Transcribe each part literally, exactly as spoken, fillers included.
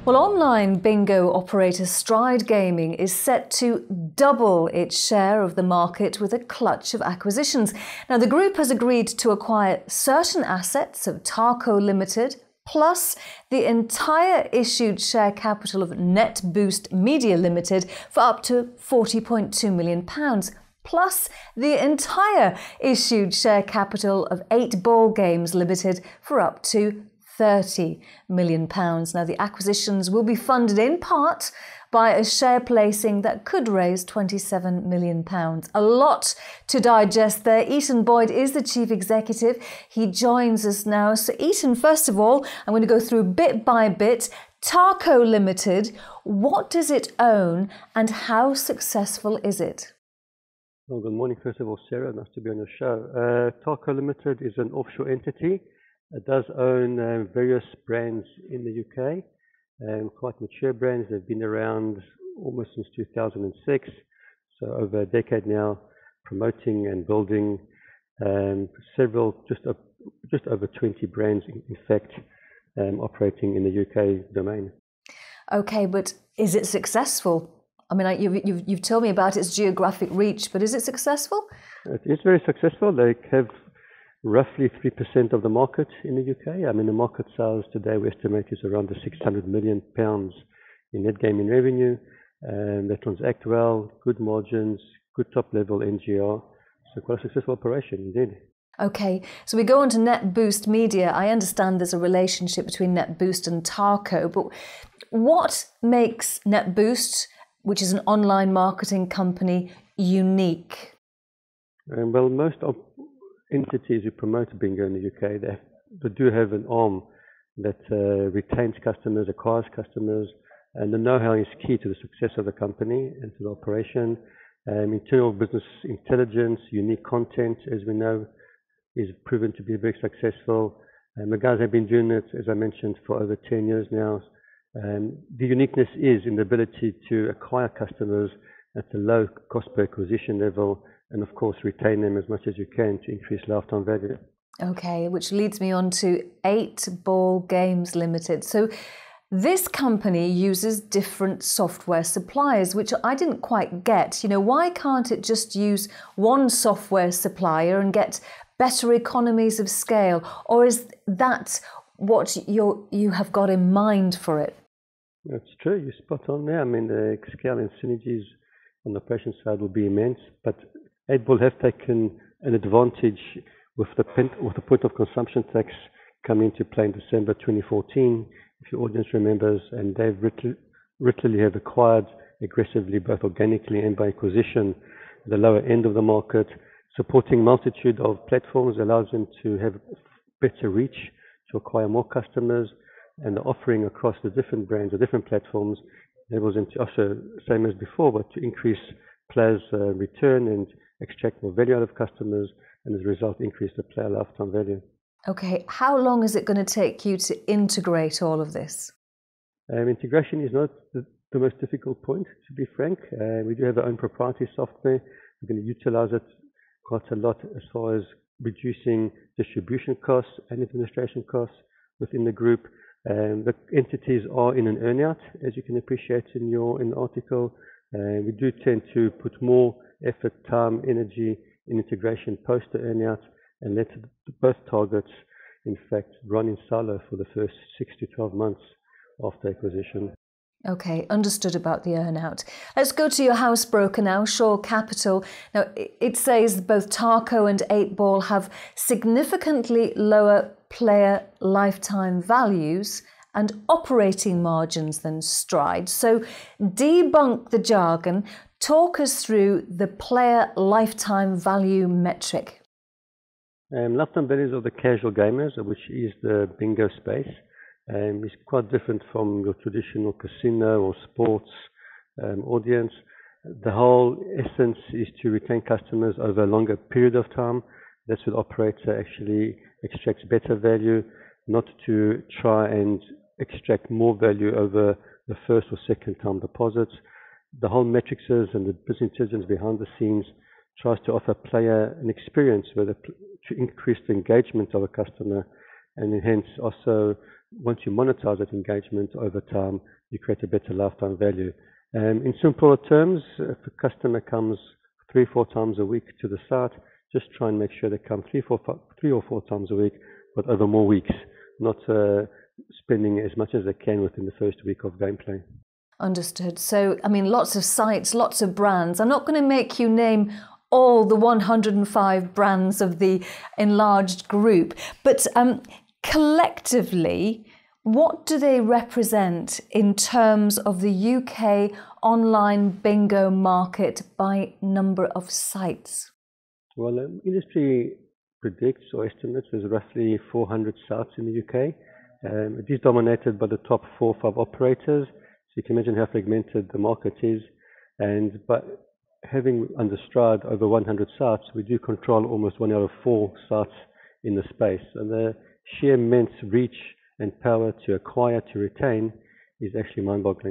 Well, online bingo operator Stride Gaming is set to double its share of the market with a clutch of acquisitions. Now, the group has agreed to acquire certain assets of Tarco Limited, plus the entire issued share capital of NetBoost Media Limited for up to forty point two million pounds, plus the entire issued share capital of Eight Ball Games Limited for up to thirty million pounds. Now, the acquisitions will be funded in part by a share placing that could raise twenty-seven million pounds. A lot to digest there. Eitan Boyd is the Chief Executive. He joins us now. So Eitan, first of all, I'm going to go through bit by bit. Tarco Limited, what does it own and how successful is it? Well, good morning, first of all, Sarah. Nice to be on your show. Uh, Tarco Limited is an offshore entity. It does own uh, various brands in the U K, um, quite mature brands. They've been around almost since two thousand six, so over a decade now, promoting and building um, several, just, uh, just over twenty brands, in, in fact, um, operating in the U K domain. Okay, but is it successful? I mean, you've, you've, you've told me about its geographic reach, but is it successful? It is very successful. They have roughly three percent of the market in the U K. I mean, the market size today we estimate is around the six hundred million pounds in net gaming revenue. And they transact well, good margins, good top level N G R. So quite a successful operation indeed. Okay, so we go on to NetBoost Media. I understand there's a relationship between NetBoost and Tarco, but what makes NetBoost, which is an online marketing company, unique? Um, well, most of entities who promote bingo in the U K, they, they do have an arm that uh, retains customers, acquires customers, and the know-how is key to the success of the company and to the operation. Um, internal business intelligence, unique content, as we know, is proven to be very successful. And the guys have been doing it, as I mentioned, for over ten years now. Um, the uniqueness is in the ability to acquire customers at a low cost per acquisition level, and of course retain them as much as you can to increase lifetime value. Okay, which leads me on to Eight Ball Games Limited. So this company uses different software suppliers, which I didn't quite get. You know, why can't it just use one software supplier and get better economies of scale? Or is that what you you have got in mind for it? That's true, you're spot on there. I mean, the scale and synergies on the operation side will be immense, but Eight Ball have taken an advantage with the, with the point of consumption tax coming into play in December twenty fourteen, if your audience remembers, and they've literally have acquired aggressively, both organically and by acquisition, the lower end of the market, supporting multitude of platforms allows them to have better reach, to acquire more customers, and the offering across the different brands or different platforms enables them to offer, same as before, but to increase players' uh, return and extract more value out of customers, and as a result increase the player lifetime value. Okay, how long is it going to take you to integrate all of this? Um, integration is not the, the most difficult point, to be frank. Uh, we do have our own proprietary software. We're going to utilize it quite a lot as far as reducing distribution costs and administration costs within the group. Um, the entities are in an earn-out, as you can appreciate in your in the article. Uh, we do tend to put more effort, time, energy in integration post the earn-out, and let both targets, in fact, run in silo for the first six to twelve months after acquisition. Okay, understood about the earn-out. Let's go to your house broker now, Shore Capital. Now, it says both Tarco and Eight Ball have significantly lower player lifetime values and operating margins than Stride. So debunk the jargon. Talk us through the player lifetime value metric. Um, lifetime values of the casual gamers, which is the bingo space, um, is quite different from your traditional casino or sports um, audience. The whole essence is to retain customers over a longer period of time. That's what the operator actually extracts better value, not to try and extract more value over the first or second time deposits. The whole metrics and the business intelligence behind the scenes tries to offer a player an experience where the, to increase the engagement of a customer, and hence also once you monetize that engagement over time, you create a better lifetime value. Um, in simpler terms, if a customer comes three, four times a week to the site, just try and make sure they come three, four, three or four times a week, but over more weeks, not uh, spending as much as they can within the first week of gameplay. Understood. So, I mean, lots of sites, lots of brands. I'm not going to make you name all the one hundred and five brands of the enlarged group, but um, collectively, what do they represent in terms of the U K online bingo market by number of sites? Well, um, industry predicts or estimates there's roughly four hundred sites in the U K. Um, it is dominated by the top four or five operators, so you can imagine how fragmented the market is. And but having under Stride over one hundred sites, we do control almost one out of four sites in the space. And the sheer immense reach and power to acquire, to retain, is actually mind-boggling.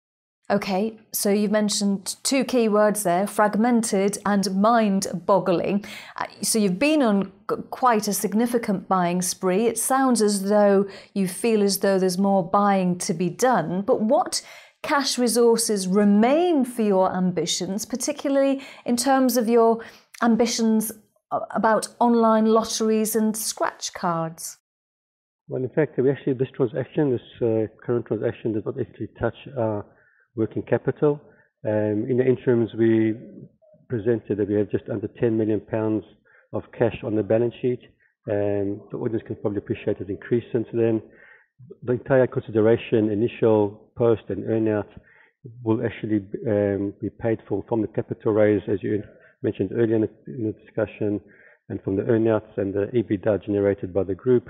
Okay, so you've mentioned two key words there, fragmented and mind-boggling. So you've been on quite a significant buying spree. It sounds as though you feel as though there's more buying to be done. But what cash resources remain for your ambitions, particularly in terms of your ambitions about online lotteries and scratch cards? Well, in fact, we actually, this transaction, this uh, current transaction does not actually touch our working capital. Um, in the interims, we presented that we have just under ten million pounds of cash on the balance sheet. Um, the audience can probably appreciate it increased since then. The entire consideration, initial, post and earn-out will actually um, be paid for from the capital raise, as you mentioned earlier in the, in the discussion, and from the earn-outs and the EBITDA generated by the group.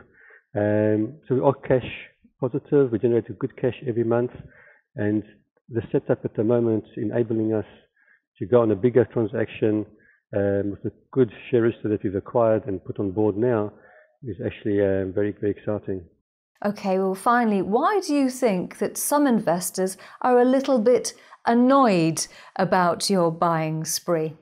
Um, so we are cash positive. We generate good cash every month, and the setup at the moment enabling us to go on a bigger transaction um, with the good share register that we've acquired and put on board now is actually um, very, very exciting. Okay, well, finally, why do you think that some investors are a little bit annoyed about your buying spree?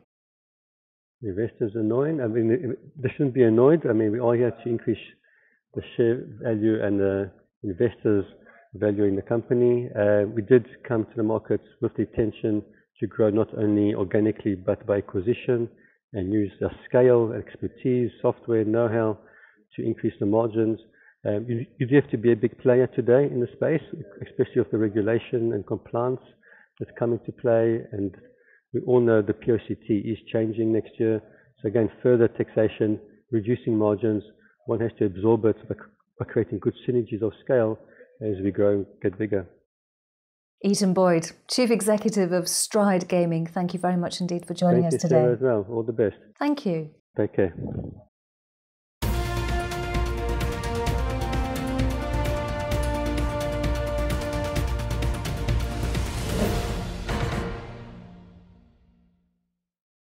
The investors are annoying. I mean, they shouldn't be annoyed. I mean, we are here to increase the share value and the investors' value in the company. Uh, we did come to the market with the intention to grow not only organically but by acquisition and use our scale, expertise, software, know-how to increase the margins. Um, you, you do have to be a big player today in the space, especially with the regulation and compliance that's coming to play. And we all know the P O C T is changing next year. So again, further taxation, reducing margins. One has to absorb it by, by creating good synergies of scale as we grow and get bigger. Eitan Boyd, Chief Executive of Stride Gaming, thank you very much indeed for joining Thank us you, today. Sarah, as well. All the best. Thank you. Take care.